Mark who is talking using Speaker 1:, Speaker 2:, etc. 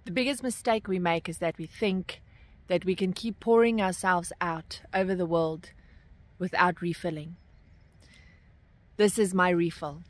Speaker 1: The biggest mistake we make is that we think that we can keep pouring ourselves out over the world without refilling. This is my refill.